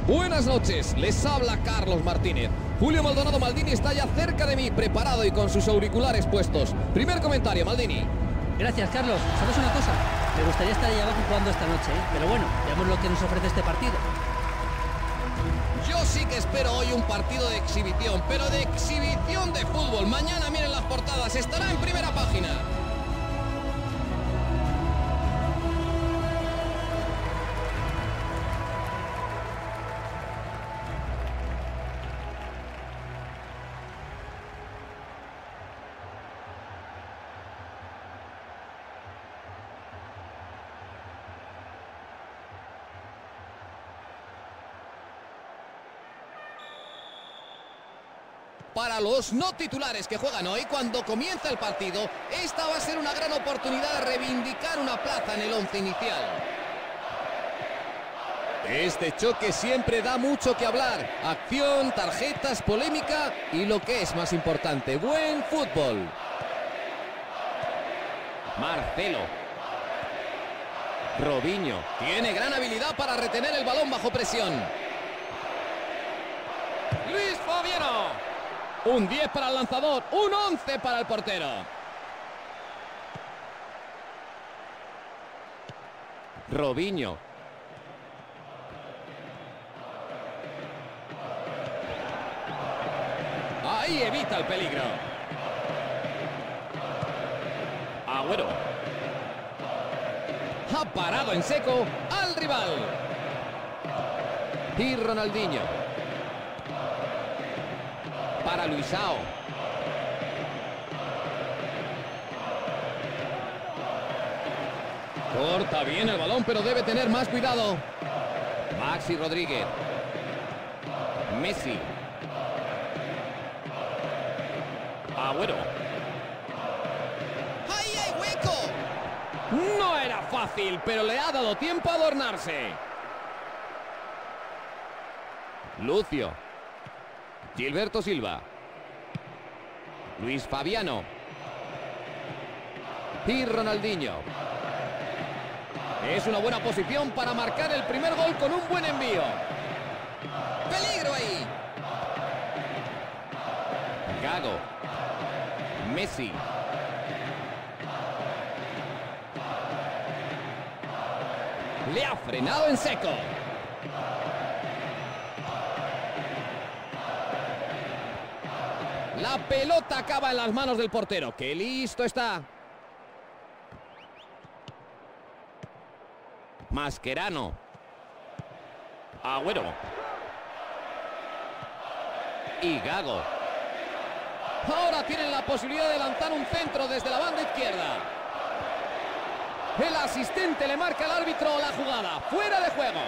Buenas noches, les habla Carlos Martínez. Julio Maldonado Maldini está ya cerca de mí, preparado y con sus auriculares puestos. Primer comentario, Maldini. Gracias, Carlos. ¿Sabes una cosa? Me gustaría estar ahí abajo jugando esta noche, ¿eh? Pero bueno, veamos lo que nos ofrece este partido. Yo sí que espero hoy un partido de exhibición, pero de exhibición de fútbol. Mañana miren las portadas, estará en primera página. Para los no titulares que juegan hoy, cuando comienza el partido, esta va a ser una gran oportunidad de reivindicar una plaza en el once inicial. Este choque siempre da mucho que hablar. Acción, tarjetas, polémica y lo que es más importante, buen fútbol. Marcelo. Robinho. Tiene gran habilidad para retener el balón bajo presión. Luis Fabiano. Un 10 para el lanzador, un 11 para el portero. Robinho. Ahí evita el peligro. Agüero. Ha parado en seco al rival. Y Ronaldinho. Para Luisao. Corta bien el balón, pero debe tener más cuidado. Maxi Rodríguez. Messi. Agüero. ¡Ahí hay hueco! No era fácil, pero le ha dado tiempo a adornarse. Lucio. Gilberto Silva. Luis Fabiano. Y Ronaldinho. Es una buena posición para marcar el primer gol con un buen envío. ¡Peligro ahí! Gago. Messi. Le ha frenado en seco. La pelota acaba en las manos del portero. ¡Qué listo está! Mascherano. Agüero. Y Gago. Ahora tienen la posibilidad de lanzar un centro desde la banda izquierda. El asistente le marca al árbitro la jugada. ¡Fuera de juego!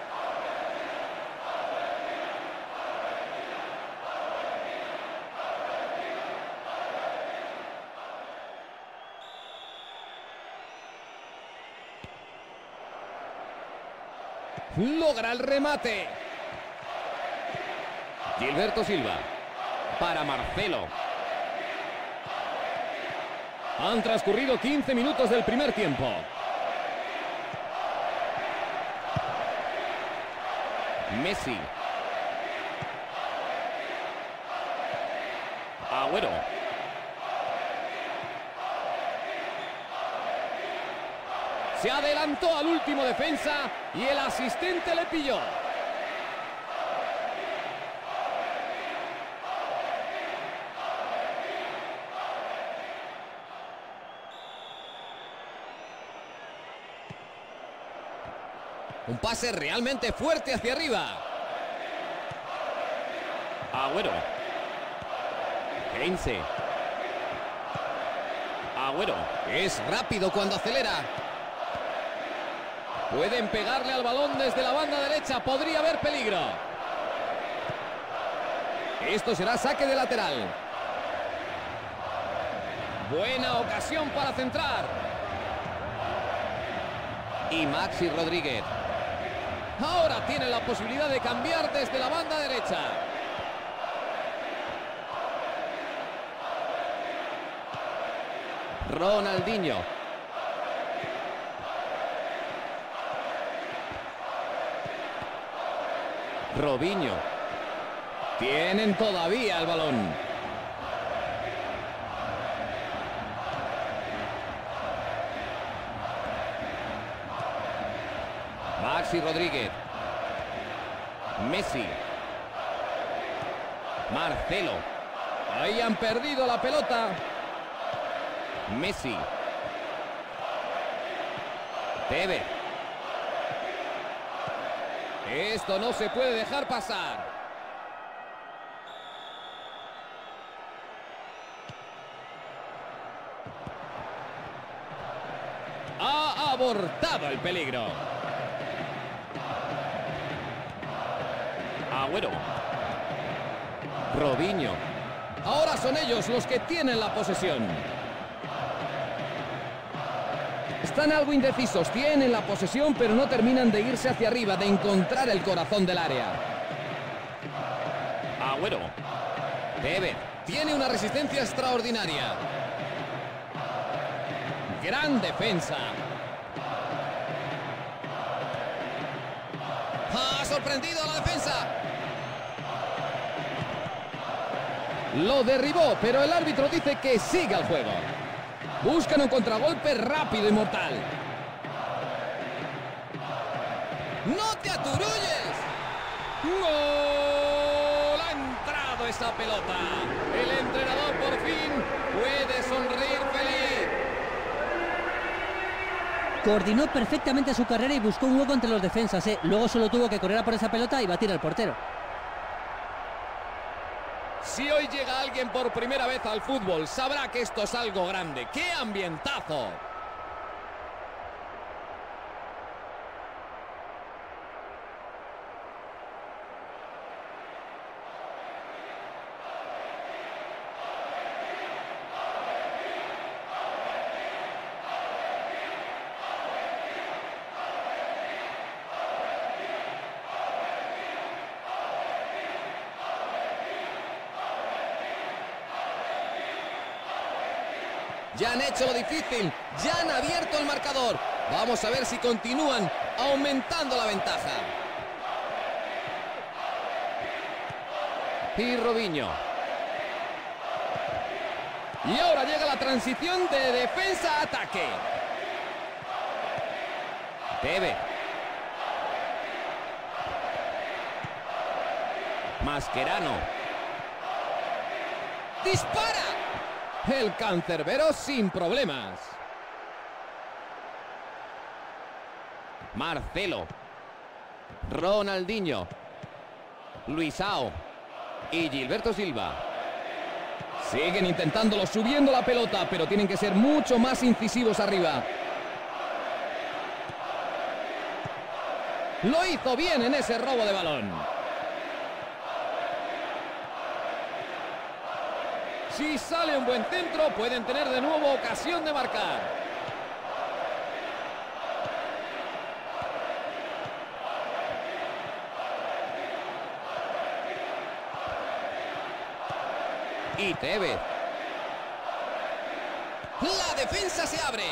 Logra el remate. Gilberto Silva. Para Marcelo. Han transcurrido 15 minutos del primer tiempo. Messi. Agüero. Se adelantó al último defensa y el asistente le pilló. Un pase realmente fuerte hacia arriba. Agüero. Heinze. Agüero. Es rápido cuando acelera. Pueden pegarle al balón desde la banda derecha. Podría haber peligro. Esto será saque de lateral. Buena ocasión para centrar. Y Maxi Rodríguez. Ahora tiene la posibilidad de cambiar desde la banda derecha. Ronaldinho. Robinho. Tienen todavía el balón. Maxi Rodríguez. Messi. Marcelo. Ahí han perdido la pelota. Messi. Tevez. Esto no se puede dejar pasar. Ha abortado el peligro. Agüero. Robinho. Ahora son ellos los que tienen la posesión. Están algo indecisos, tienen la posesión, pero no terminan de irse hacia arriba, de encontrar el corazón del área. Agüero. Tevez. Tiene una resistencia extraordinaria. Gran defensa. Ha sorprendido a la defensa. Lo derribó, pero el árbitro dice que siga el juego. Buscan un contragolpe rápido y mortal. ¡No te aturulles! ¡Gol! Ha entrado esa pelota. El entrenador por fin puede sonreír feliz. Coordinó perfectamente su carrera y buscó un hueco entre los defensas. Luego solo tuvo que correr a por esa pelota y batir al portero. Si hoy llega alguien por primera vez al fútbol, sabrá que esto es algo grande. ¡Qué ambientazo! Ya han hecho lo difícil, ya han abierto el marcador. Vamos a ver si continúan aumentando la ventaja. Y Robinho. Y ahora llega la transición de defensa a ataque. Tevez. Mascherano. ¡Dispara! El cancerbero sin problemas. Marcelo. Ronaldinho. Luisao. Y Gilberto Silva. Siguen intentándolo, subiendo la pelota, pero tienen que ser mucho más incisivos arriba. Lo hizo bien en ese robo de balón. Si sale un buen centro, pueden tener de nuevo ocasión de marcar. Y Tevez. La defensa se abre.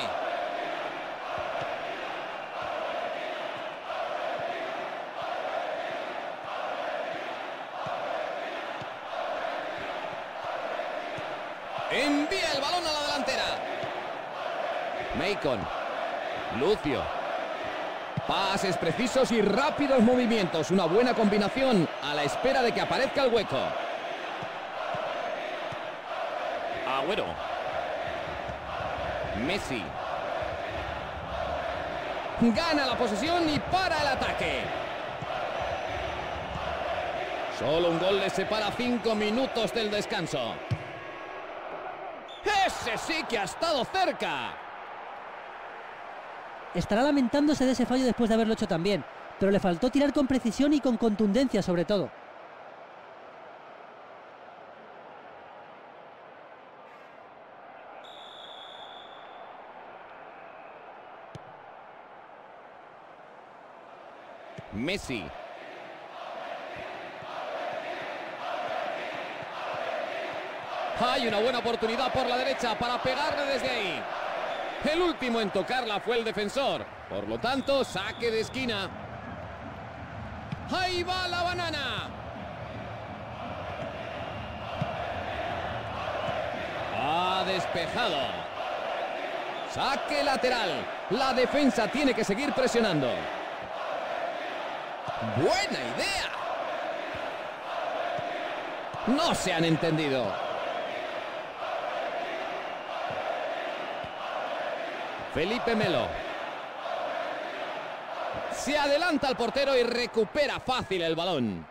Envía el balón a la delantera. Macon. Lucio. Pases precisos y rápidos movimientos. Una buena combinación a la espera de que aparezca el hueco. Agüero. Messi. Gana la posesión y para el ataque. Solo un gol les separa 5 minutos del descanso. ¡Ese sí que ha estado cerca! Estará lamentándose de ese fallo después de haberlo hecho también, pero le faltó tirar con precisión y con contundencia sobre todo. Messi. Hay una buena oportunidad por la derecha para pegarle desde ahí. El último en tocarla fue el defensor. Por lo tanto, saque de esquina. Ahí va la banana. Ha despejado. Saque lateral. La defensa tiene que seguir presionando. Buena idea. No se han entendido. Felipe Melo. Se adelanta el portero y recupera fácil el balón.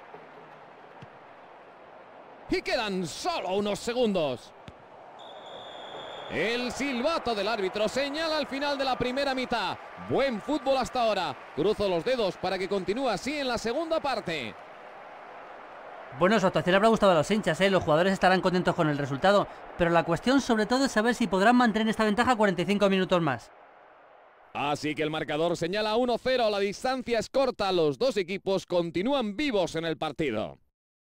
Y quedan solo unos segundos. El silbato del árbitro señala al final de la primera mitad. Buen fútbol hasta ahora. Cruzo los dedos para que continúe así en la segunda parte. Bueno, su actuación le habrá gustado a los hinchas, ¿eh? Los jugadores estarán contentos con el resultado, pero la cuestión sobre todo es saber si podrán mantener esta ventaja 45 minutos más. Así que el marcador señala 1-0, la distancia es corta, los dos equipos continúan vivos en el partido.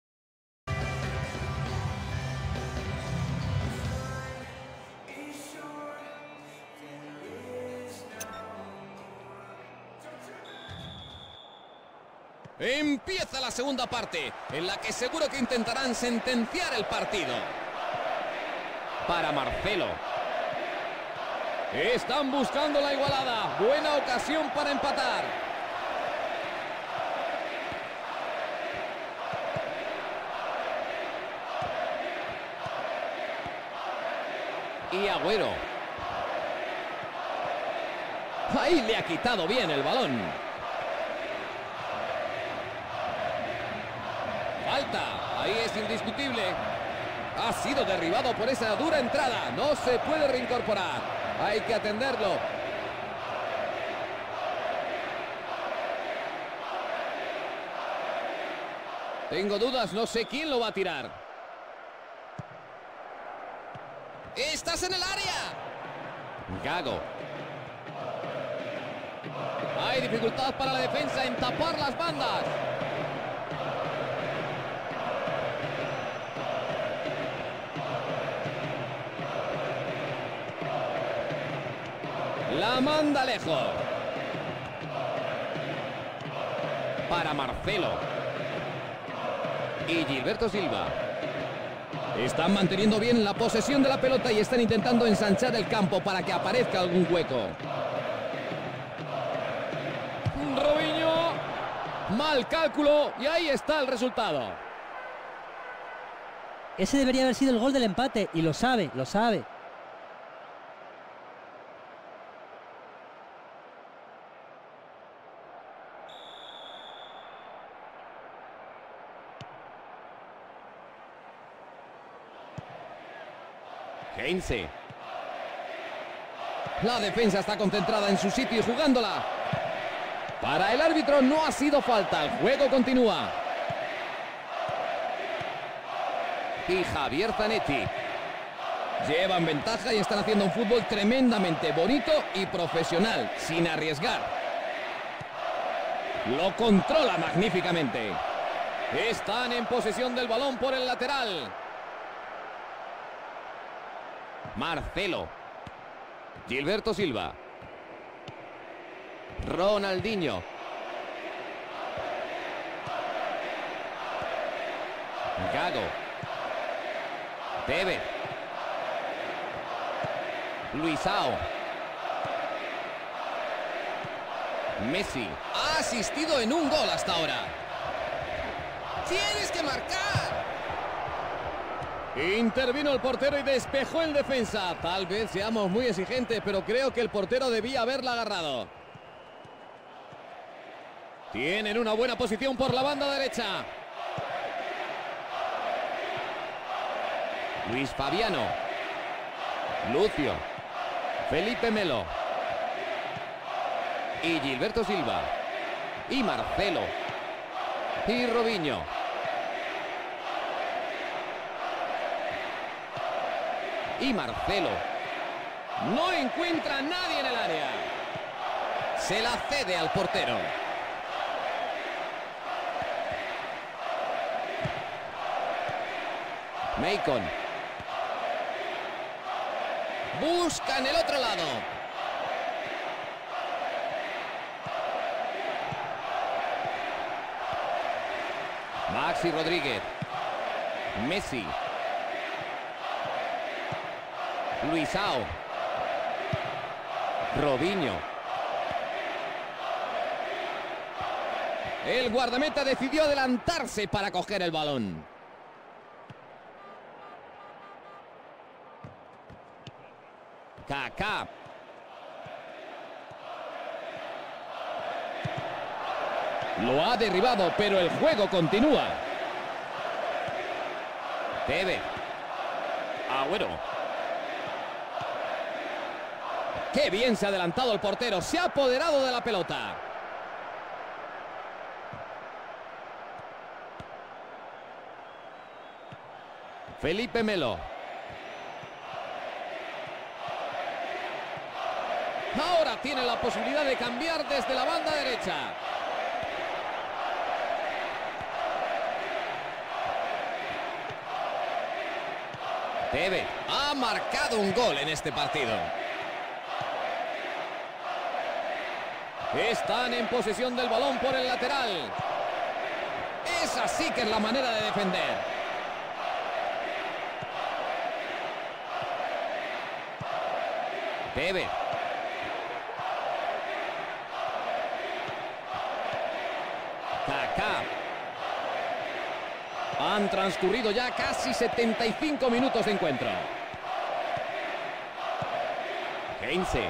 Empieza la segunda parte, en la que seguro que intentarán sentenciar el partido. Para Marcelo. Están buscando la igualada. Buena ocasión para empatar. Y Agüero. Ahí le ha quitado bien el balón. Falta, ahí es indiscutible. Ha sido derribado por esa dura entrada. No se puede reincorporar. Hay que atenderlo. Tengo dudas, no sé quién lo va a tirar. ¡Estás en el área! Gago. Hay dificultad para la defensa en tapar las bandas. La manda lejos. Para Marcelo. Y Gilberto Silva. Están manteniendo bien la posesión de la pelota y están intentando ensanchar el campo para que aparezca algún hueco. Robinho. Mal cálculo y ahí está el resultado. Ese debería haber sido el gol del empate y lo sabe, lo sabe. Heinze. La defensa está concentrada en su sitio y jugándola. Para el árbitro no ha sido falta. El juego continúa. Y Javier Zanetti. Llevan ventaja y están haciendo un fútbol tremendamente bonito y profesional, sin arriesgar. Lo controla magníficamente. Están en posesión del balón por el lateral. Marcelo. Gilberto Silva. Ronaldinho. Gago. Tevez. Luisao. Messi. Ha asistido en un gol hasta ahora. ¡Tienes que marcar! Intervino el portero y despejó el defensa. Tal vez seamos muy exigentes, pero creo que el portero debía haberla agarrado. Tienen una buena posición por la banda derecha. Luis Fabiano. Lucio. Felipe Melo. Y Gilberto Silva. Y Marcelo. Y Robinho. Y Marcelo. No encuentra a nadie en el área. Se la cede al portero. Maicon. Busca en el otro lado. Maxi Rodríguez. Messi. Luisao. Robinho. El guardameta decidió adelantarse para coger el balón. Kaká. Lo ha derribado, pero el juego continúa. Tevez. Agüero. ¡Qué bien se ha adelantado el portero! Se ha apoderado de la pelota. Felipe Melo. Ahora tiene la posibilidad de cambiar desde la banda derecha. Tevez ha marcado un gol en este partido. Están en posesión del balón por el lateral. Esa sí que es la manera de defender. Tevez. Kaká. Han transcurrido ya casi 75 minutos de encuentro. Heinze.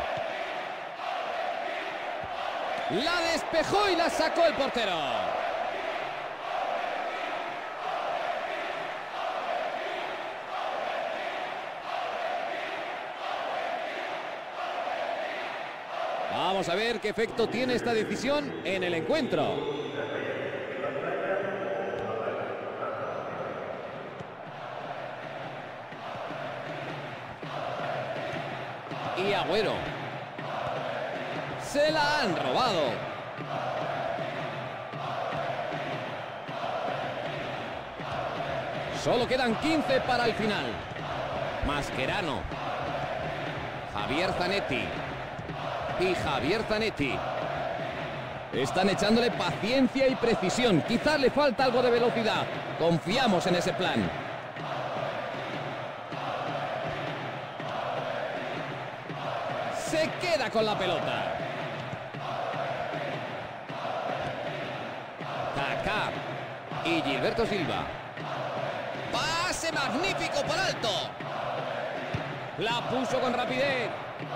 La despejó y la sacó el portero. Vamos a ver qué efecto tiene esta decisión en el encuentro. Y Agüero. Se la han robado. Solo quedan 15 para el final. Mascherano. Javier Zanetti. Y Javier Zanetti. Están echándole paciencia y precisión. Quizás le falta algo de velocidad. Confiamos en ese plan. Se queda con la pelota. Kaká y Gilberto Silva. Pase magnífico por alto. La puso con rapidez.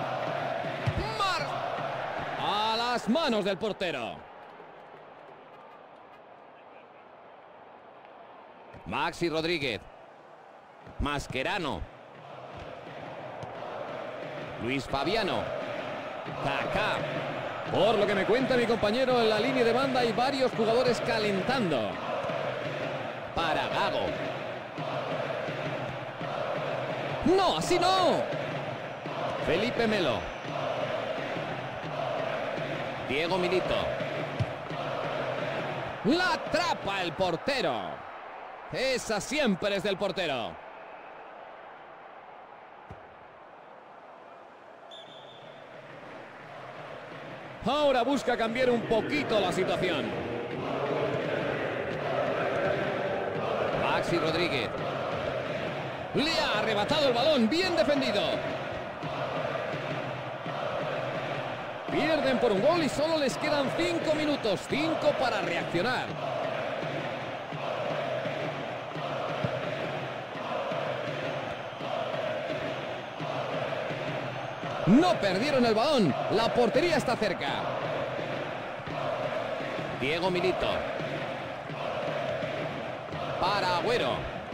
A las manos del portero. Maxi Rodríguez. Mascherano. Luis Fabiano. Kaká. Por lo que me cuenta mi compañero, en la línea de banda hay varios jugadores calentando. Para Gago. ¡No, así no! Felipe Melo. Diego Milito. La atrapa el portero. Esa siempre es del portero. Ahora busca cambiar un poquito la situación. Maxi Rodríguez. Le ha arrebatado el balón, bien defendido. Pierden por un gol y solo les quedan 5 minutos, 5 para reaccionar. No perdieron el balón, la portería está cerca. Diego Milito. Para Agüero.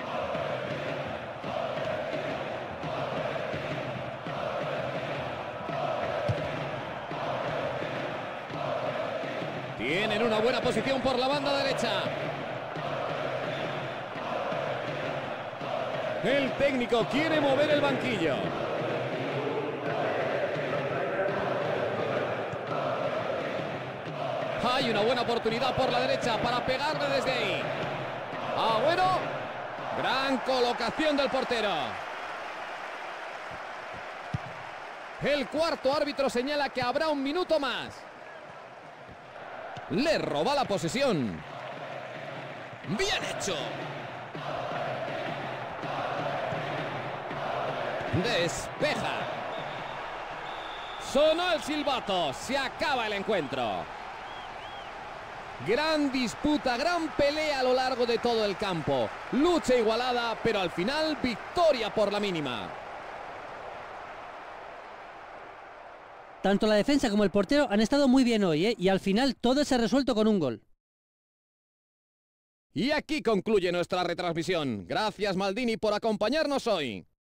Tienen una buena posición por la banda derecha. El técnico quiere mover el banquillo. Hay una buena oportunidad por la derecha para pegarle desde ahí. Agüero. Gran colocación del portero. El cuarto árbitro señala que habrá un minuto más. Le roba la posesión. Bien hecho. Despeja. Sonó el silbato. Se acaba el encuentro. Gran disputa, gran pelea a lo largo de todo el campo. Lucha igualada, pero al final victoria por la mínima. Tanto la defensa como el portero han estado muy bien hoy, ¿eh? Y al final todo se ha resuelto con un gol. Y aquí concluye nuestra retransmisión. Gracias, Maldini, por acompañarnos hoy.